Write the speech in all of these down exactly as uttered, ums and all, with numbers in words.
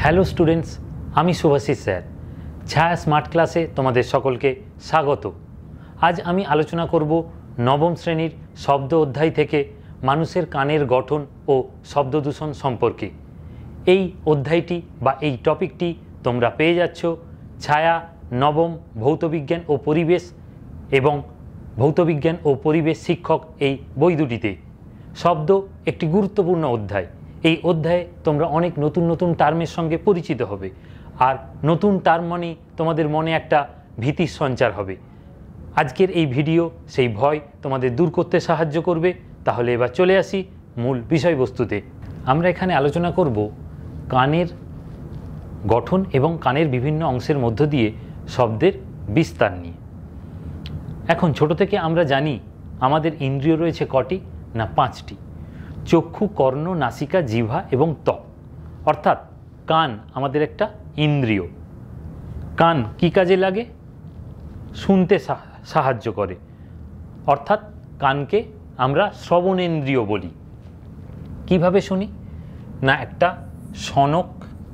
Hello students, আমি Shubhashis sir. ছায়া smart ক্লাসে তোমাদের সকলকে স্বাগত। আজ আমি আলোচনা করব নবম শ্রেণীর শব্দ অধ্যায় থেকে মানুষের কানের গঠন ও শব্দদূষণ সম্পর্কে। এই অধ্যায়টি বা এই টপিকটি তোমরা পেয়ে যাচ্ছ ছায়া নবম ভৌতবিজ্ঞান ও পরিবেশ এবং ভৌতবিজ্ঞান ও পরিবেশ শিক্ষক এই বই দুটিতে। শব্দ একটি গুরুত্বপূর্ণ অধ্যায়। এই অধ্যায়ে তোমরা অনেক নতুন নতুন টার্মের সঙ্গে পরিচিত হবে, আর নতুন টার্ম মানে তোমাদের মনে একটা ভীতির সঞ্চার হবে। আজকের এই ভিডিও সেই ভয় তোমাদের দূর করতে সাহায্য করবে। তাহলে এবার চলে আসি মূল বিষয়বস্তুতে। আমরা এখানে আলোচনা করব কানের গঠন এবং কানের বিভিন্ন অংশের মধ্য দিয়ে শব্দের বিস্তার নিয়ে। এখন ছোট থেকে আমরা জানি আমাদের ইন্দ্রিয় রয়েছে কটি? না, পাঁচটি। চক্ষু, কর্ণ, নাসিকা, জিহ্বা এবং ত্বক। অর্থাৎ কান আমাদের একটা ইন্দ্রিয়। কান কি কাজে লাগে? শুনতে সাহায্য করে, অর্থাৎ কানকে আমরা শ্রবণেন্দ্রিয় বলি। কিভাবে শুনি? না, একটা শনক,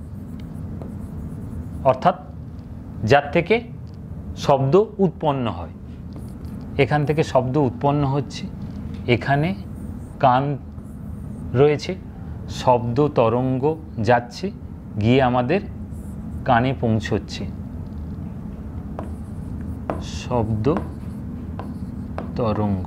অর্থাৎ যার থেকে শব্দ উৎপন্ন হয়। এখান থেকে শব্দ উৎপন্ন হচ্ছে, এখানে কান রয়েছে, শব্দ তরঙ্গ যাচ্ছে, গিয়ে আমাদের কানে পৌঁছচ্ছে। শব্দ তরঙ্গ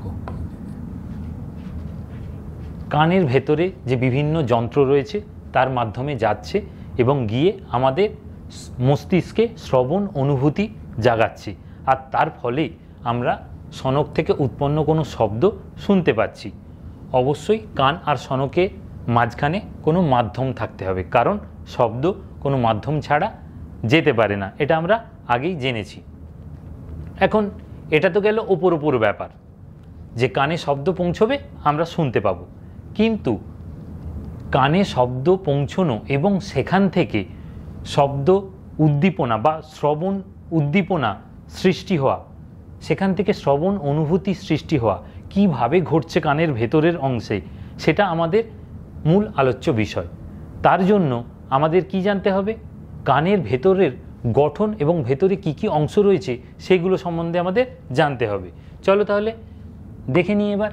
কানের ভেতরে যে বিভিন্ন যন্ত্র রয়েছে তার মাধ্যমে যাচ্ছে এবং গিয়ে আমাদের মস্তিষ্কে শ্রবণ অনুভূতি জাগাচ্ছে, আর তার ফলে আমরা শনক থেকে উৎপন্ন কোনো শব্দ শুনতে পাচ্ছি। অবশ্যই কান আর শনকের মাঝখানে কোনো মাধ্যম থাকতে হবে, কারণ শব্দ কোনো মাধ্যম ছাড়া যেতে পারে না। এটা আমরা আগেই জেনেছি। এখন এটা তো গেল ওপর ওপর ব্যাপার, যে কানে শব্দ পৌঁছবে আমরা শুনতে পাবো। কিন্তু কানে শব্দ পৌঁছনো এবং সেখান থেকে শব্দ উদ্দীপনা বা শ্রবণ উদ্দীপনা সৃষ্টি হওয়া, সেখান থেকে শ্রবণ অনুভূতি সৃষ্টি হওয়া কিভাবে ঘটছে কানের ভেতরের অংশে, সেটা আমাদের মূল আলোচ্য বিষয়। তার জন্য আমাদের কি জানতে হবে? কানের ভেতরের গঠন এবং ভেতরে কি কি অংশ রয়েছে সেগুলো সম্বন্ধে আমাদের জানতে হবে। চলো তাহলে দেখে নিই। এবার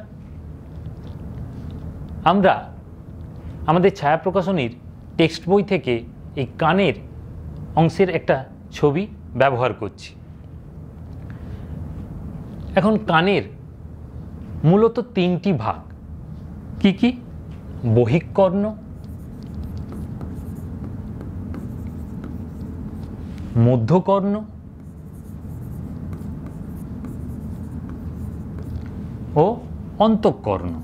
আমরা আমাদের ছায়া প্রকাশনীর টেক্সট বই থেকে এই কানের অংশের একটা ছবি ব্যবহার করছি। এখন কানের মূলত তিনটি ভাগ। কি কি? বহিঃকর্ণ, মধ্যকর্ণ ও অন্তঃকর্ণ।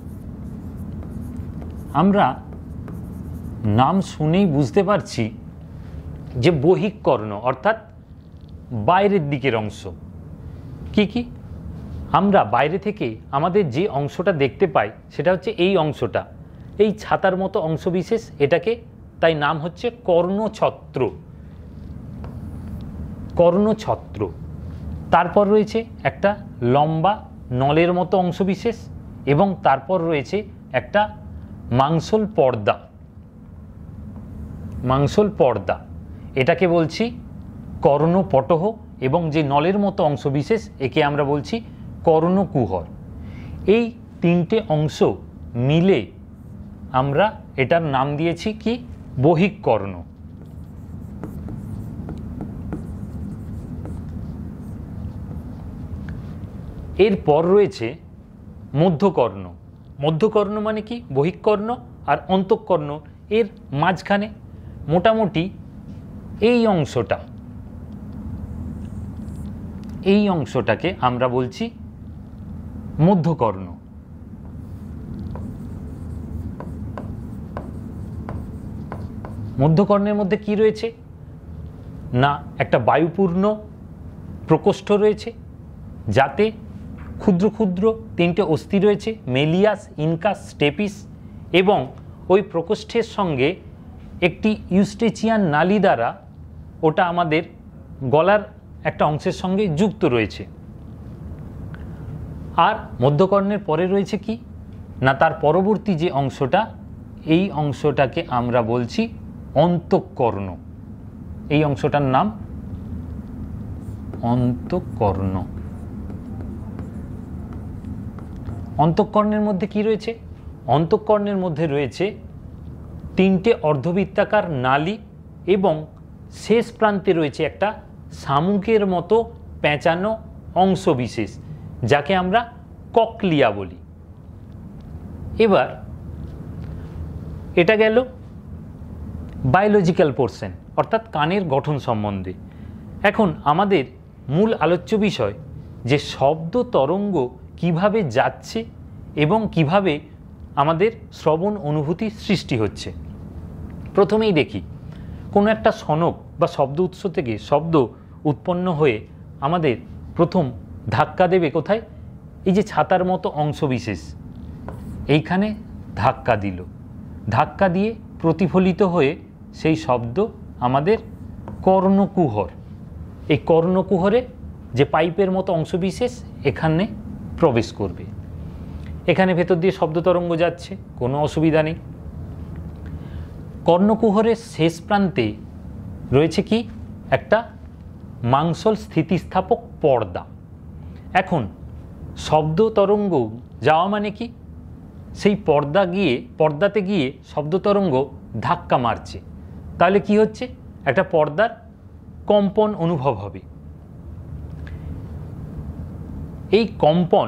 আমরা নাম শুনেই বুঝতে পারছি যে বহিঃকর্ণ অর্থাৎ বাইরের দিকের অংশ। কি কি? আমরা বাইরে থেকে আমাদের যে অংশটা দেখতে পাই সেটা হচ্ছে এই অংশটা, এই ছাতার মতো অংশবিশেষ। এটাকে তাই নাম হচ্ছে কর্ণছত্র। কর্ণছত্র। তারপর রয়েছে একটা লম্বা নলের মতো অংশবিশেষ এবং তারপর রয়েছে একটা মাংসল পর্দা। মাংসল পর্দা এটাকে বলছি কর্ণপটহ, এবং যে নলের মতো অংশবিশেষ একে আমরা বলছি কর্ণকুহর। এই তিনটে অংশ মিলে আমরা এটার নাম দিয়েছি কি? বহিঃকর্ণ। এরপর রয়েছে মধ্যকর্ণ। মধ্যকর্ণ মানে কি? বহিঃকর্ণ আর অন্তঃকর্ণ এর মাঝখানে মোটামুটি এই অংশটা, এই অংশটাকে আমরা বলছি মধ্যকর্ণ। মধ্যকর্ণের মধ্যে কি রয়েছে? না, একটা বায়ুপূর্ণ প্রকোষ্ঠ রয়েছে, যাতে ক্ষুদ্র ক্ষুদ্র তিনটে অস্থি রয়েছে, মেলিয়াস, ইনকাস, স্টেপিস, এবং ওই প্রকোষ্ঠের সঙ্গে একটি ইউস্টেচিয়ান নালী দ্বারা ওটা আমাদের গলার একটা অংশের সঙ্গে যুক্ত রয়েছে। আর মধ্যকর্ণের পরে রয়েছে কি? না, তার পরবর্তী যে অংশটা, এই অংশটাকে আমরা বলছি অন্তঃকর্ণ। এই অংশটার নাম অন্তঃকর্ণ। অন্তঃকর্ণের মধ্যে কি রয়েছে? অন্তঃকর্ণের মধ্যে রয়েছে তিনটে অর্ধবৃত্তাকার নালী এবং শেষ প্রান্তে রয়েছে একটা শামুকের মতো পেঁচানো অংশ বিশেষ, যাকে আমরা ককলিয়া বলি। এবার এটা গেল বায়োলজিক্যাল পোর্শন, অর্থাৎ কানের গঠন সম্বন্ধে। এখন আমাদের মূল আলোচ্য বিষয় যে শব্দ তরঙ্গ কিভাবে যাচ্ছে এবং কিভাবে আমাদের শ্রবণ অনুভূতি সৃষ্টি হচ্ছে। প্রথমেই দেখি, কোনো একটা সনক বা শব্দ উৎস থেকে শব্দ উৎপন্ন হয়ে আমাদের প্রথম ধাক্কা দেবে কোথায়? এই যে ছাতার মতো অংশ বিশেষ, এইখানে ধাক্কা দিল। ধাক্কা দিয়ে প্রতিফলিত হয়ে সেই শব্দ আমাদের কর্ণকুহর, এই কর্ণকুহরে যে পাইপের মতো অংশ বিশেষ এখানে প্রবেশ করবে। এখানে ভেতর দিয়ে শব্দ তরঙ্গ যাচ্ছে, কোনো অসুবিধা নেই। কর্ণকুহরের শেষ প্রান্তে রয়েছে কি? একটা মাংসল স্থিতিস্থাপক পর্দা। এখন শব্দ তরঙ্গ যাওয়া মানে কি? সেই পর্দা গিয়ে পর্দাতে গিয়ে শব্দ তরঙ্গ ধাক্কা মারছে। তাহলে কি হচ্ছে? একটা পর্দার কম্পন অনুভব হবে। এই কম্পন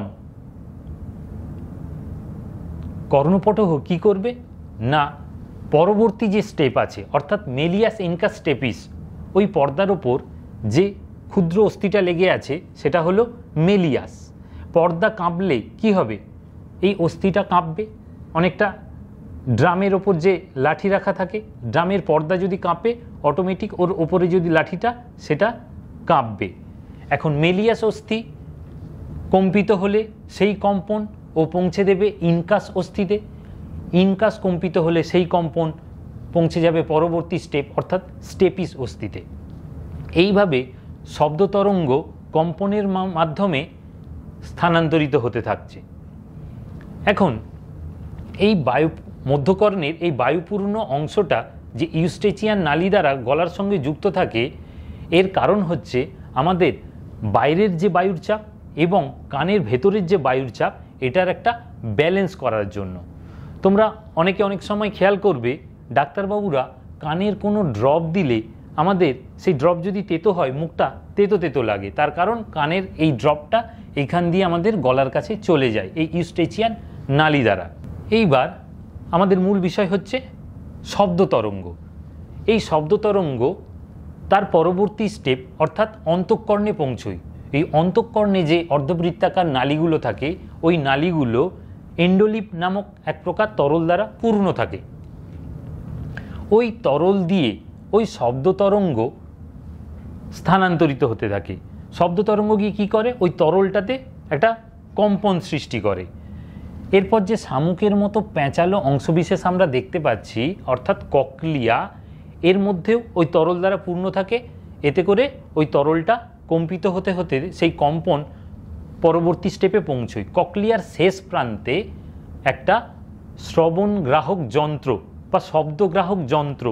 কর্ণপটহ কি করবে না, পরবর্তী যে স্টেপ আছে অর্থাৎ মেলিয়াস ইনকাস স্টেপিস, ওই পর্দার ওপর যে ক্ষুদ্র অস্থিটা লেগে আছে সেটা হলো মেলিয়াস। পর্দা কাঁপলে কি হবে? এই অস্থিটা কাঁপবে। অনেকটা ড্রামের ওপর যে লাঠি রাখা থাকে, ড্রামের পর্দা যদি কাঁপে অটোমেটিক ওর ওপরে যদি লাঠিটা সেটা কাঁপবে। এখন মেলিয়াস অস্থি কম্পিত হলে সেই কম্পন ও পৌঁছে দেবে ইনকাস অস্থিতে। ইনকাস কম্পিত হলে সেই কম্পন পৌঁছে যাবে পরবর্তী স্টেপ অর্থাৎ স্টেপিস অস্থিতে। এইভাবে শব্দ তরঙ্গ কম্পনের মাধ্যমে স্থানান্তরিত হতে থাকছে। এখন এই বায়ু মধ্যকর্ণের এই বায়ুপূর্ণ অংশটা যে ইউস্টেচিয়ান নালী দ্বারা গলার সঙ্গে যুক্ত থাকে, এর কারণ হচ্ছে আমাদের বাইরের যে বায়ুর চাপ এবং কানের ভেতরের যে বায়ুর চাপ, এটার একটা ব্যালেন্স করার জন্য। তোমরা অনেকে অনেক সময় খেয়াল করবে ডাক্তারবাবুরা কানের কোনো ড্রপ দিলে আমাদের সেই ড্রপ যদি তেতো হয় মুখটা তেতো তেতো লাগে, তার কারণ কানের এই ড্রপটা এইখান দিয়ে আমাদের গলার কাছে চলে যায় এই ইউস্টেচিয়ান নালী দ্বারা। এইবার আমাদের মূল বিষয় হচ্ছে শব্দ তরঙ্গ। এই শব্দ তরঙ্গ তার পরবর্তী স্টেপ অর্থাৎ অন্তঃকর্ণে পৌঁছয়। এই অন্তঃকর্ণে যে অর্ধবৃত্তাকার নালীগুলো থাকে, ওই নালীগুলো এন্ডোলিপ নামক এক প্রকার তরল দ্বারা পূর্ণ থাকে। ওই তরল দিয়ে ওই শব্দ তরঙ্গ স্থানান্তরিত হতে থাকে। শব্দ তরঙ্গ গিয়ে কী করে? ওই তরলটাতে একটা কম্পন সৃষ্টি করে। এরপর যে শামুকের মতো প্যাঁচালো অংশবিশেষ আমরা দেখতে পাচ্ছি অর্থাৎ ককলিয়া, এর মধ্যেও ওই তরল দ্বারা পূর্ণ থাকে। এতে করে ওই তরলটা কম্পিত হতে হতে সেই কম্পন পরবর্তী স্টেপে পৌঁছয়। ককলিয়ার শেষ প্রান্তে একটা শ্রবণ গ্রাহক যন্ত্র বা শব্দগ্রাহক যন্ত্র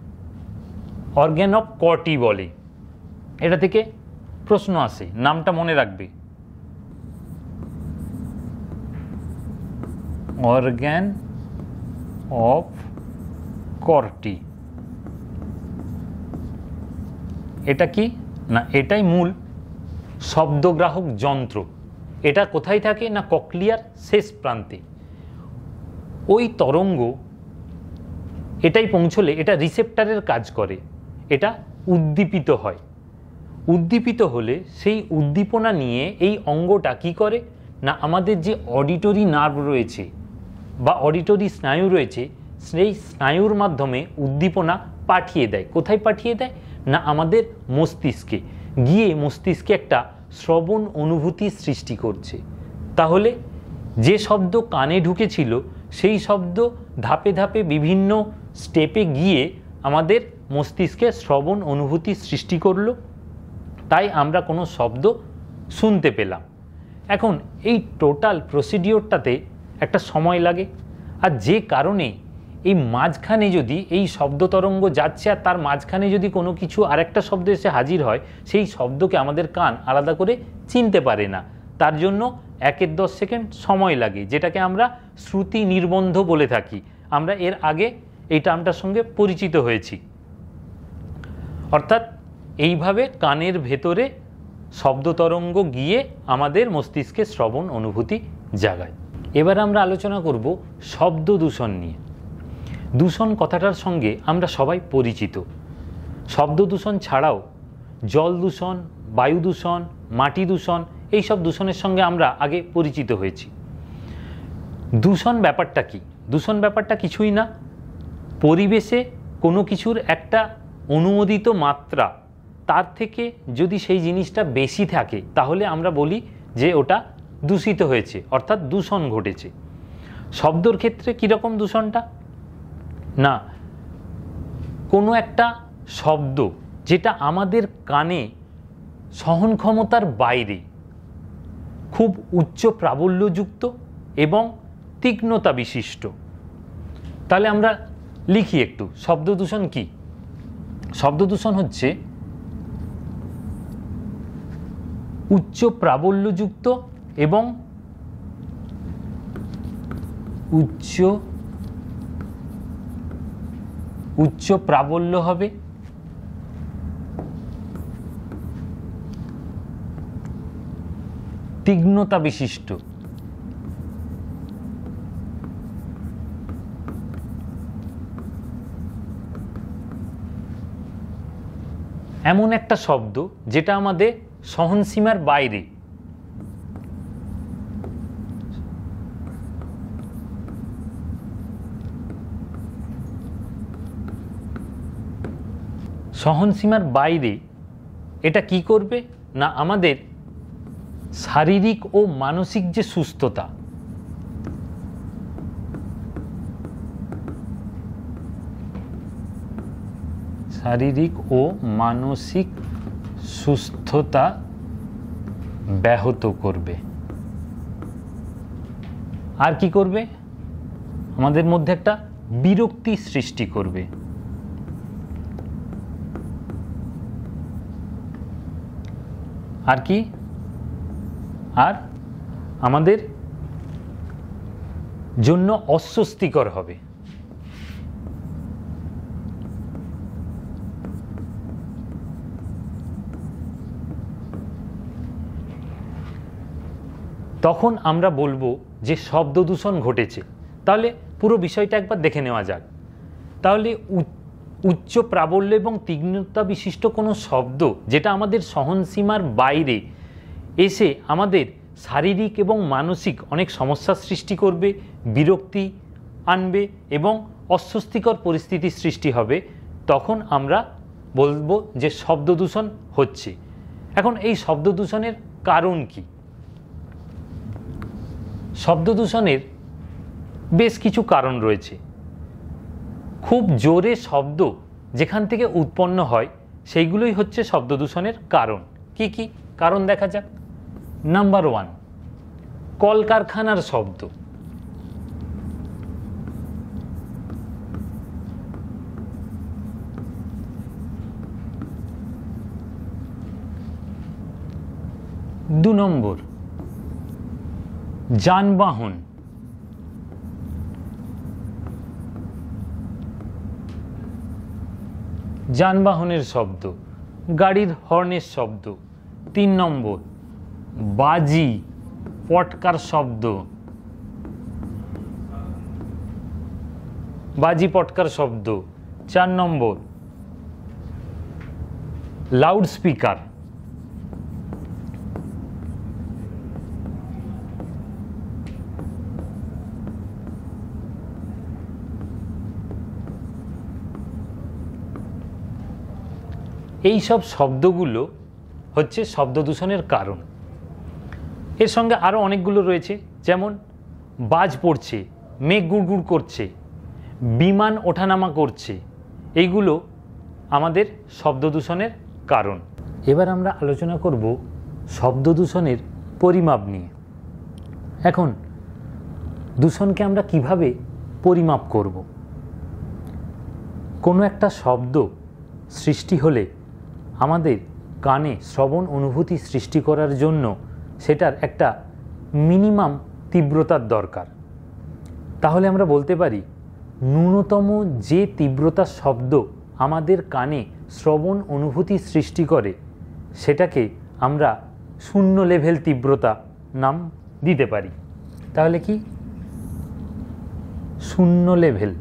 অর্গ্যান অফ কর্টি বলে। এটা থেকে প্রশ্ন আসে, নামটা মনে রাখবে, অর্গ্যান অফ কর্টি। এটা কি না, এটাই মূল শব্দগ্রাহক যন্ত্র। এটা কোথায় থাকে না, ককলিয়ার শেষ প্রান্তে। ওই তরঙ্গ এটাই পৌঁছলে এটা রিসেপ্টারের কাজ করে, এটা উদ্দীপিত হয়। উদ্দীপিত হলে সেই উদ্দীপনা নিয়ে এই অঙ্গটা কি করে না, আমাদের যে অডিটরি নার্ভ রয়েছে বা অডিটরি স্নায়ু রয়েছে, সেই স্নায়ুর মাধ্যমে উদ্দীপনা পাঠিয়ে দেয়। কোথায় পাঠিয়ে দেয় না, আমাদের মস্তিষ্কে গিয়ে মস্তিষ্কে একটা শ্রবণ অনুভূতি সৃষ্টি করছে। তাহলে যে শব্দ কানে ঢুকেছিল সেই শব্দ ধাপে ধাপে বিভিন্ন স্টেপে গিয়ে আমাদের মস্তিষ্কে শ্রবণ অনুভূতি সৃষ্টি করলো, তাই আমরা কোনো শব্দ শুনতে পেলাম। এখন এই টোটাল প্রসিডিওরটাতে একটা সময় লাগে, আর যে কারণে এই মাঝখানে যদি এই শব্দ তরঙ্গ যাচ্ছে আর তার মাঝখানে যদি কোনো কিছু আরেকটা শব্দ এসে হাজির হয়, সেই শব্দকে আমাদের কান আলাদা করে চিনতে পারে না। তার জন্য একের দশ সেকেন্ড সময় লাগে, যেটাকে আমরা শ্রুতি নির্বন্ধ বলে থাকি। আমরা এর আগে এই টার্মটার সঙ্গে পরিচিত হয়েছি। অর্থাৎ এইভাবে কানের ভেতরে শব্দ তরঙ্গ গিয়ে আমাদের মস্তিষ্কে শ্রবণ অনুভূতি জাগায়। এবার আমরা আলোচনা করব শব্দ দূষণ নিয়ে। দূষণ কথাটার সঙ্গে আমরা সবাই পরিচিত। শব্দ দূষণ ছাড়াও জল দূষণ, বায়ু দূষণ, মাটি দূষণ, এই সব দূষণের সঙ্গে আমরা আগে পরিচিত হয়েছি। দূষণ ব্যাপারটা কি? দূষণ ব্যাপারটা কিছুই না, পরিবেশে কোনো কিছুর একটা অনুমোদিত মাত্রা, তার থেকে যদি সেই জিনিসটা বেশি থাকে তাহলে আমরা বলি যে ওটা দূষিত হয়েছে, অর্থাৎ দূষণ ঘটেছে। শব্দর ক্ষেত্রে কীরকম দূষণটা? না, কোনো একটা শব্দ যেটা আমাদের কানে সহন ক্ষমতার বাইরে, খুব উচ্চ প্রাবল্যযুক্ত এবং তীক্ষ্ণতা বিশিষ্ট। তাহলে আমরা লিখি একটু শব্দ দূষণ কি। শব্দ দূষণ হচ্ছে উচ্চ প্রাবল্যযুক্ত এবং উচ্চ উচ্চ প্রাবল্য হবে তীক্ষ্ণতা বিশিষ্ট। এমন একটা শব্দ যেটা আমাদের সহনসীমার বাইরে। সহনসীমার বাইরে এটা কি করবে না, আমাদের শারীরিক ও মানসিক যে সুস্থতা, শারীরিক ও মানসিক সুস্থতা ব্যাহত করবে। আর কি করবে? আমাদের মধ্যে একটা বিরক্তি সৃষ্টি করবে। আর কি? আর আমাদের জন্য অস্বস্তিকর হবে। তখন আমরা বলবো যে শব্দ দূষণ ঘটেছে। তাহলে পুরো বিষয়টা একবার দেখে নেওয়া যাক। তাহলে উচ্চ প্রাবল্য এবং তীক্ষ্ণতা বিশিষ্ট কোনো শব্দ যেটা আমাদের সহনসীমার বাইরে এসে আমাদের শারীরিক এবং মানসিক অনেক সমস্যার সৃষ্টি করবে, বিরক্তি আনবে এবং অস্বস্তিকর পরিস্থিতি সৃষ্টি হবে, তখন আমরা বলবো যে শব্দ দূষণ হচ্ছে। এখন এই শব্দ দূষণের কারণ কি? শব্দ দূষণের বেশ কিছু কারণ রয়েছে। খুব জোরে শব্দ যেখান থেকে উৎপন্ন হয় সেইগুলোই হচ্ছে শব্দ দূষণের কারণ। কি কি কারণ দেখা যাক। নাম্বার ওয়ান, কলকারখানার শব্দ। দু নম্বর, যানবাহন। যানবাহনের শব্দ, গাড়ির হর্নের শব্দ। তিন নম্বর, বাজি পটকার শব্দ। বাজি পটকার শব্দ। চার নম্বর, লাউড স্পিকার। এই সব শব্দগুলো হচ্ছে শব্দ দূষণের কারণ। এর সঙ্গে আরও অনেকগুলো রয়েছে, যেমন বাজ পড়ছে, মেঘ গুড়গুড় করছে, বিমান ওঠানামা করছে, এইগুলো আমাদের শব্দ দূষণের কারণ। এবার আমরা আলোচনা করব শব্দ দূষণের পরিমাপ নিয়ে। এখন দূষণকে আমরা কিভাবে পরিমাপ করব? কোনো একটা শব্দ সৃষ্টি হলে আমাদের কানে শ্রবণ অনুভূতি সৃষ্টি করার জন্য সেটার একটা মিনিমাম তীব্রতার দরকার। তাহলে আমরা বলতে পারি ন্যূনতম যে তীব্রতার শব্দ আমাদের কানে শ্রবণ অনুভূতি সৃষ্টি করে সেটাকে আমরা শূন্য লেভেল তীব্রতা নাম দিতে পারি। তাহলে কি শূন্য লেভেল।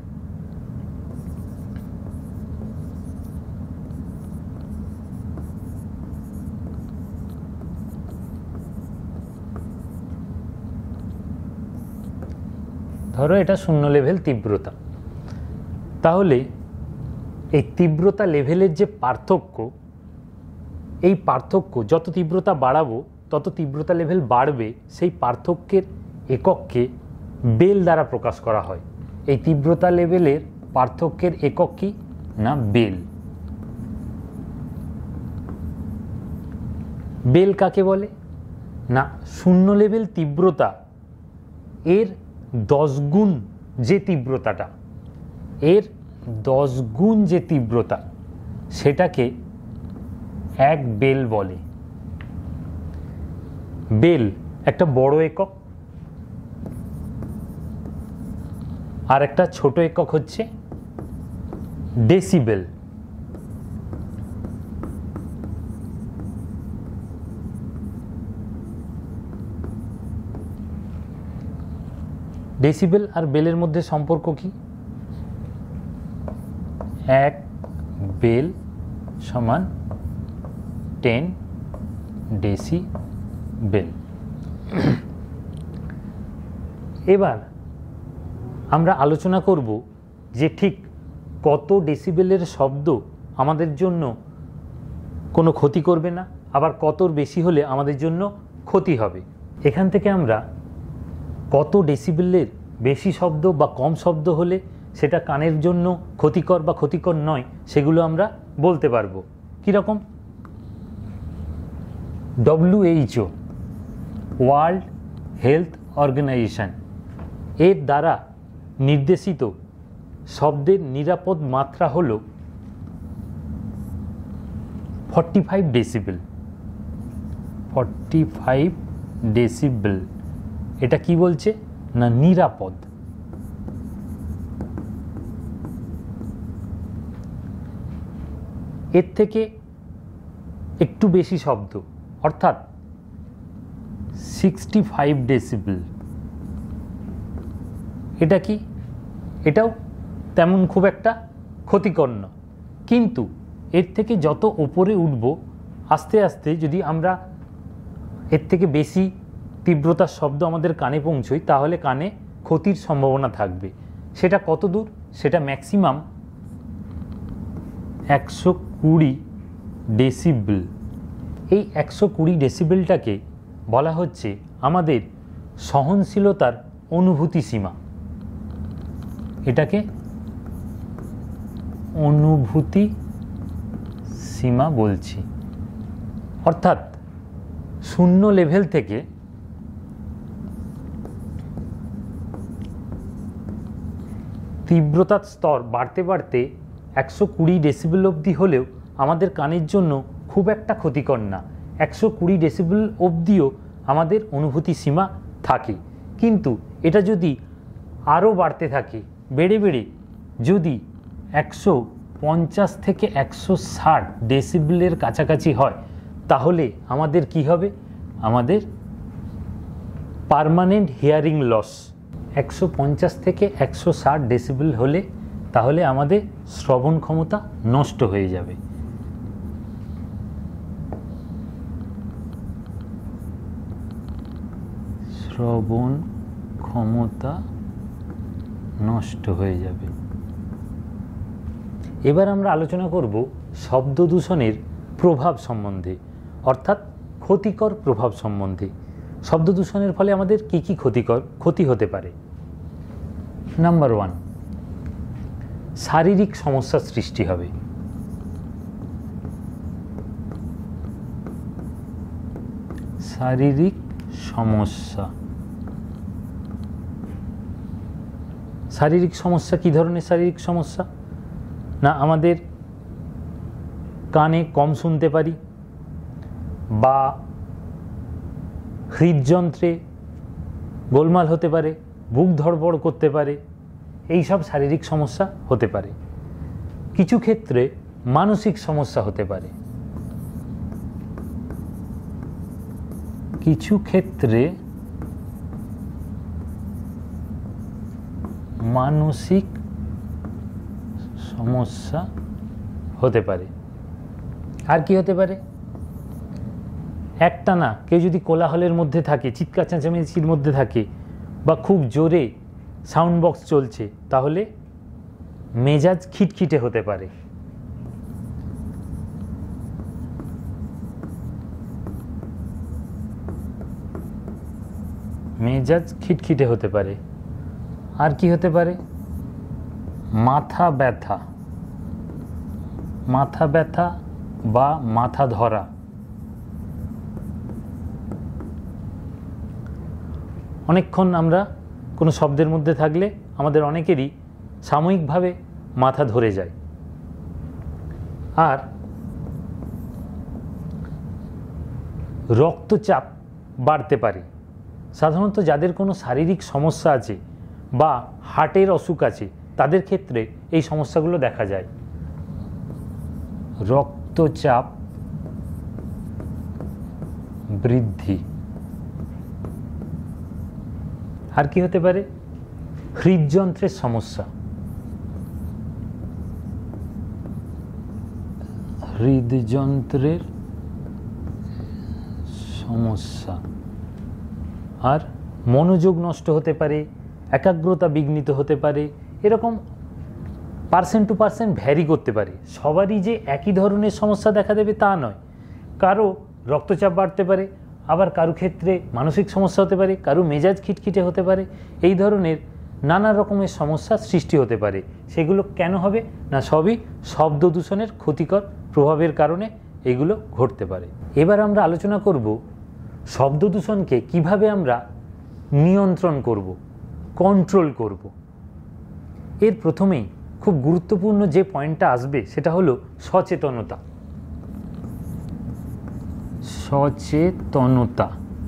ধরো এটা শূন্য লেভেল তীব্রতা। তাহলে এই তীব্রতা লেভেলের যে পার্থক্য, এই পার্থক্য যত তীব্রতা বাড়াবো তত তীব্রতা লেভেল বাড়বে, সেই পার্থক্যের একককে বেল দ্বারা প্রকাশ করা হয়। এই তীব্রতা লেভেলের পার্থক্যের একক কি না বেল। বেল কাকে বলে না শূন্য লেভেল তীব্রতা এর দশ গুণ যে তীব্রতাটা, এর দশ গুণ যে তীব্রতা সেটাকে এক বেল বলে। বেল একটা বড় একক আর একটা ছোট একক হচ্ছে ডেসিবেল। ডেসিবেল আর বেলের মধ্যে সম্পর্ক কি? এক বেল সমান টেন ডেসিবেল। এবার আমরা আলোচনা করব যে ঠিক কত ডেসিবেলের শব্দ আমাদের জন্য কোনো ক্ষতি করবে না, আবার কতর বেশি হলে আমাদের জন্য ক্ষতি হবে। এখান থেকে আমরা কত ডেসিবেলের বেশি শব্দ বা কম শব্দ হলে সেটা কানের জন্য ক্ষতিকর বা ক্ষতিকর নয় সেগুলো আমরা বলতে পারবো। কীরকম? ডব্লিউএইচও ওয়ার্ল্ড হেলথ অর্গানাইজেশন এর দ্বারা নির্দেশিত শব্দের নিরাপদ মাত্রা হল forty five decibel. Forty five decibel এটা কি বলছে না নিরাপদ। এর থেকে একটু বেশি শব্দ অর্থাৎ সিক্সটি ফাইভ ডেসিবেল, এটা কি? এটাও তেমন খুব একটা ক্ষতিকর না, কিন্তু এর থেকে যত ওপরে উঠব আস্তে আস্তে যদি আমরা এর থেকে বেশি তীব্রতার শব্দ আমাদের কানে পৌঁছই তাহলে কানে ক্ষতির সম্ভাবনা থাকবে। সেটা কত দূর? সেটা ম্যাক্সিমাম একশো কুড়ি ডেসিবেল। এই একশো কুড়ি ডেসিবেলটাকে বলা হচ্ছে আমাদের সহনশীলতার অনুভূতি সীমা। এটাকে অনুভূতি সীমা বলছি। অর্থাৎ শূন্য লেভেল থেকে তীব্রতার স্তর বাড়তে বাড়তে একশো কুড়ি ডেসিবেল অবধি হলেও আমাদের কানের জন্য খুব একটা ক্ষতিকর না। একশো কুড়ি ডেসিবেল অবধিও আমাদের অনুভূতি সীমা থাকে, কিন্তু এটা যদি আরও বাড়তে থাকে, বেড়ে বেড়ে যদি একশো পঞ্চাশ থেকে একশো ষাট ডেসিবেলের কাছাকাছি হয় তাহলে আমাদের কি হবে? আমাদের পার্মানেন্ট হিয়ারিং লস। একশো পঞ্চাশ থেকে একশো ষাট ডেসিবেল হলে তাহলে আমাদের শ্রবণ ক্ষমতা নষ্ট হয়ে যাবে। শ্রবণ ক্ষমতা নষ্ট হয়ে যাবে। এবার আমরা আলোচনা করব শব্দ দূষণের প্রভাব সম্বন্ধে, অর্থাৎ ক্ষতিকর প্রভাব সম্বন্ধে। শব্দ দূষণের ফলে আমাদের কি কি ক্ষতিকর ক্ষতি হতে পারে? নাম্বার ওয়ান, শারীরিক সমস্যা সৃষ্টি হবে। শারীরিক সমস্যা। শারীরিক সমস্যা কি ধরনের শারীরিক সমস্যা? না আমাদের কানে কম শুনতে পারি, বা হৃদযন্ত্রে গোলমাল হতে পারে, বুক ধড়ফড় করতে পারে, এই সব শারীরিক সমস্যা হতে পারে। কিছু ক্ষেত্রে মানসিক সমস্যা হতে পারে, কিছু ক্ষেত্রে মানসিক সমস্যা হতে পারে। আর কি হতে পারে? একটানা কেউ যদি কোলাহলের মধ্যে থাকে, চিৎকার চেঁচামেচির মধ্যে থাকে, বা খুব জোরে সাউন্ড বক্স চলছে, তাহলে মেজাজ খিটখিটে হতে পারে। মেজাজ খিটখিটে হতে পারে। আর কি হতে পারে? মাথা ব্যথা, মাথা ব্যথা বা মাথা ধরা। অনেকক্ষণ আমরা কোনো শব্দের মধ্যে থাকলে আমাদের অনেকেরই সাময়িকভাবে মাথা ধরে যায়। আর রক্তচাপ বাড়তে পারে। সাধারণত যাদের কোনো শারীরিক সমস্যা আছে বা হার্টের অসুখ আছে তাদের ক্ষেত্রে এই সমস্যাগুলো দেখা যায়। রক্তচাপ বৃদ্ধি। আর কি হতে পারে? হৃদযন্ত্রের সমস্যা, হৃদযন্ত্রের সমস্যা। আর মনোযোগ নষ্ট হতে পারে, একাগ্রতা বিঘ্নিত হতে পারে। এরকম পার্সেন্ট টু পার্সেন্ট ভ্যারি করতে পারে। সবারই যে একই ধরনের সমস্যা দেখা দেবে তা নয়। কারো রক্তচাপ বাড়তে পারে, আবার কারো ক্ষেত্রে মানসিক সমস্যা হতে পারে, কারো মেজাজ খিটখিটে হতে পারে। এই ধরনের নানা রকমের সমস্যা সৃষ্টি হতে পারে। সেগুলো কেন হবে না? সবই শব্দ দূষণের ক্ষতিকর প্রভাবের কারণে এগুলো ঘটতে পারে। এবার আমরা আলোচনা করব শব্দ দূষণকে কিভাবে আমরা নিয়ন্ত্রণ করব, কন্ট্রোল করব। এর প্রথমেই খুব গুরুত্বপূর্ণ যে পয়েন্টটা আসবে সেটা হলো সচেতনতা। সচেতনতা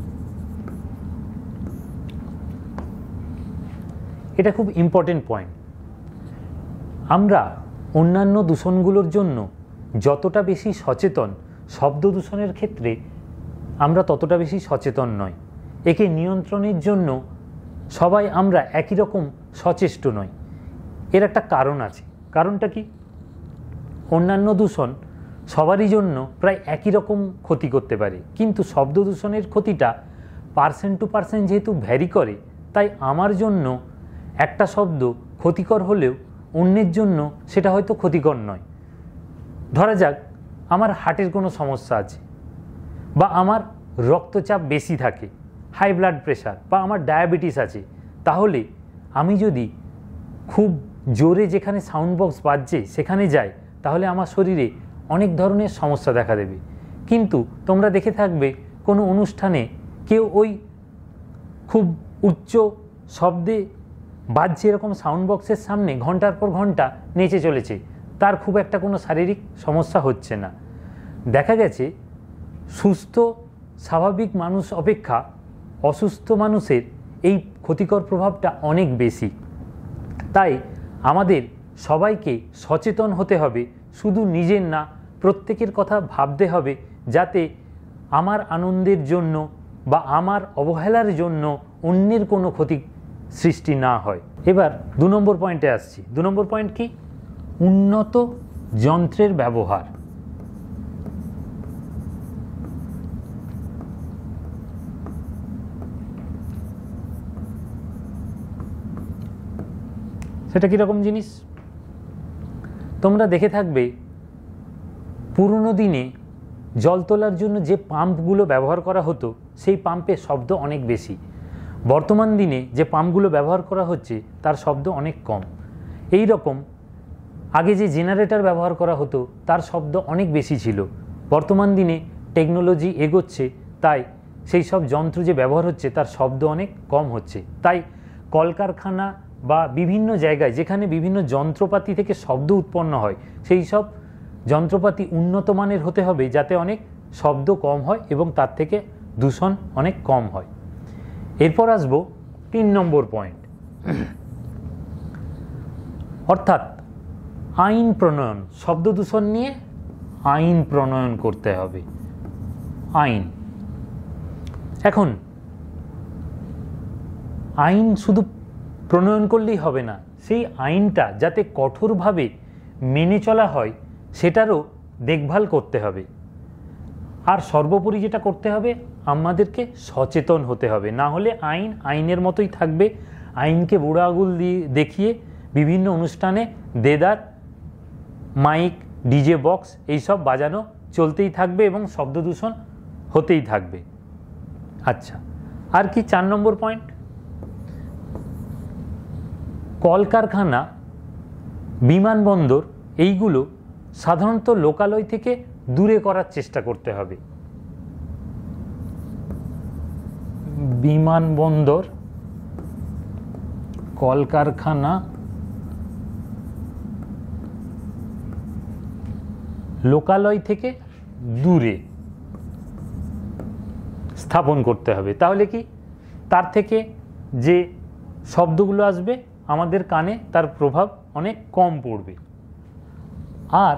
এটা খুব ইম্পর্টেন্ট পয়েন্ট। আমরা অন্যান্য দূষণগুলোর জন্য যতটা বেশি সচেতন, শব্দ দূষণের ক্ষেত্রে আমরা ততটা বেশি সচেতন নই। একে নিয়ন্ত্রণের জন্য সবাই আমরা একই রকম সচেষ্ট নই। এর একটা কারণ আছে। কারণটা কি? অন্যান্য দূষণ সবারই জন্য প্রায় একই রকম ক্ষতি করতে পারে, কিন্তু শব্দ দূষণের ক্ষতিটা পার্সেন্ট টু পার্সেন্ট যেহেতু ভ্যারি করে, তাই আমার জন্য একটা শব্দ ক্ষতিকর হলেও অন্যের জন্য সেটা হয়তো ক্ষতিকর নয়। ধরা যাক আমার হার্টের কোনো সমস্যা আছে, বা আমার রক্তচাপ বেশি থাকে, হাই ব্লাড প্রেশার, বা আমার ডায়াবেটিস আছে, তাহলে আমি যদি খুব জোরে যেখানে সাউন্ড বক্স বাজছে সেখানে যাই, তাহলে আমার শরীরে অনেক ধরনের সমস্যা দেখা দেবে। কিন্তু তোমরা দেখে থাকবে কোনো অনুষ্ঠানে কেউ ওই খুব উচ্চ শব্দে বাজছে এরকম সাউন্ড বক্সের সামনে ঘন্টার পর ঘন্টা নেচে চলেছে, তার খুব একটা কোনো শারীরিক সমস্যা হচ্ছে না। দেখা গেছে সুস্থ স্বাভাবিক মানুষ অপেক্ষা অসুস্থ মানুষের এই ক্ষতিকর প্রভাবটা অনেক বেশি। তাই আমাদের সবাইকে সচেতন হতে হবে, শুধু নিজের না, প্রত্যেকের কথা ভাবতে হবে, যাতে আমার আনন্দের জন্য বা আমার অবহেলার জন্য অন্যের কোনো ক্ষতি সৃষ্টি না হয়। এবার দু নম্বর পয়েন্টে আসছি। দু নম্বর পয়েন্ট কি? উন্নত যন্ত্রের ব্যবহার। সেটা কীরকম জিনিস? তোমরা দেখে থাকবে পুরনো দিনে জল তোলার জন্য যে পাম্পগুলো ব্যবহার করা হতো সেই পাম্পের শব্দ অনেক বেশি। বর্তমান দিনে যে পাম্পগুলো ব্যবহার করা হচ্ছে তার শব্দ অনেক কম। এই রকম আগে যে জেনারেটর ব্যবহার করা হতো তার শব্দ অনেক বেশি ছিল। বর্তমান দিনে টেকনোলজি এগোচ্ছে, তাই সেই সব যন্ত্র যে ব্যবহার হচ্ছে তার শব্দ অনেক কম হচ্ছে। তাই কলকারখানা বা বিভিন্ন জায়গায় যেখানে বিভিন্ন যন্ত্রপাতি থেকে শব্দ উৎপন্ন হয় সেই সব যন্ত্রপাতি উন্নত মানের হতে হবে যাতে অনেক শব্দ কম হয় এবং তার থেকে দূষণ অনেক কম হয়। এরপর আসবো তিন নম্বর পয়েন্ট, অর্থাৎ আইন প্রণয়ন। শব্দ দূষণ নিয়ে আইন প্রণয়ন করতে হবে। আইন, এখন আইন শুধু প্রণয়ন করলেই হবে না, সেই আইনটা যাতে কঠোরভাবে মেনে চলা হয় সেটারও দেখভাল করতে হবে। আর সর্বোপরি যেটা করতে হবে, আমাদেরকে সচেতন হতে হবে, না হলে আইন আইনের মতোই থাকবে। আইনকে বুড়ো আঙুল দিয়ে দেখিয়ে বিভিন্ন অনুষ্ঠানে দেদার মাইক, ডিজে বক্স এইসব বাজানো চলতেই থাকবে এবং শব্দ দূষণ হতেই থাকবে। আচ্ছা, আর কি চার নম্বর পয়েন্ট, কলকারখানা, বিমানবন্দর এইগুলো সাধারণত লোকালয় থেকে দূরে করার চেষ্টা করতে হবে। বিমানবন্দর, কলকারখানা লোকালয় থেকে দূরে স্থাপন করতে হবে। তাহলে কি, তার থেকে যে শব্দগুলো আসবে আমাদের কানে তার প্রভাব অনেক কম পড়বে। আর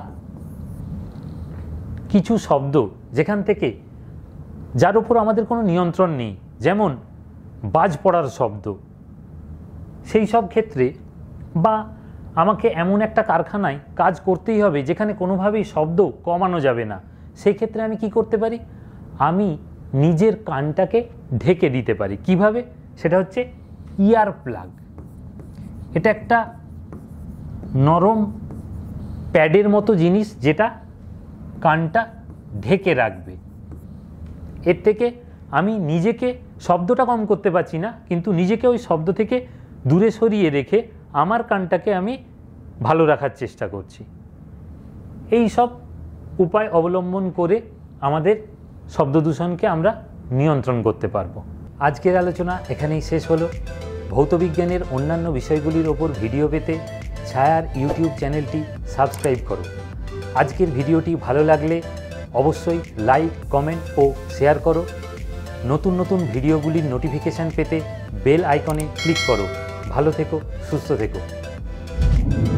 কিছু শব্দ যেখান থেকে যার উপর আমাদের কোনো নিয়ন্ত্রণ নেই, যেমন বাজ পড়ার শব্দ, সেই সব ক্ষেত্রে, বা আমাকে এমন একটা কারখানায় কাজ করতেই হবে যেখানে কোনোভাবেই শব্দ কমানো যাবে না, সেই ক্ষেত্রে আমি কি করতে পারি, আমি নিজের কানটাকে ঢেকে দিতে পারি। কিভাবে? সেটা হচ্ছে ইয়ার প্লাগ। এটা একটা নরম প্যাডের মতো জিনিস যেটা কানটা ঢেকে রাখবে। এর থেকে আমি নিজেকে শব্দটা কম করতে পারছি না, কিন্তু নিজেকে ওই শব্দ থেকে দূরে সরিয়ে রেখে আমার কানটাকে আমি ভালো রাখার চেষ্টা করছি। এই সব উপায় অবলম্বন করে আমাদের শব্দ দূষণকে আমরা নিয়ন্ত্রণ করতে পারবো। আজকের আলোচনা এখানেই শেষ হলো। ভৌতবিজ্ঞানের অন্যান্য বিষয়গুলির ওপর ভিডিও পেতে ছায়ার ইউটিউব চ্যানেলটি সাবস্ক্রাইব করো। আজকের ভিডিওটি ভালো লাগলে অবশ্যই লাইক, কমেন্ট ও শেয়ার করো। নতুন নতুন ভিডিওগুলির নোটিফিকেশান পেতে বেল আইকনে ক্লিক করো। ভালো থেকো, সুস্থ থেকো।